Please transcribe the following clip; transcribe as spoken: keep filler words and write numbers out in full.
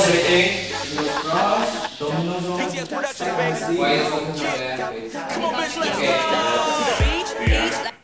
crossed, waiting. Fingers crossed. Dominoes on. Why is focus not there? Wait. Okay.